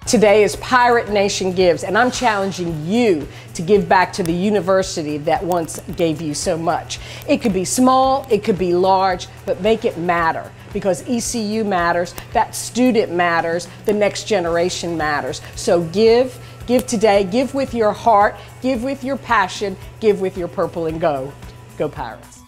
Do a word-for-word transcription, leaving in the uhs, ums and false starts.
Today is Pirate Nation Gives, and I'm challenging you to give back to the university that once gave you so much. It could be small, it could be large, but make it matter, because E C U matters, that student matters, the next generation matters. So give, give today, give with your heart, give with your passion, give with your purple and go. Go Pirates.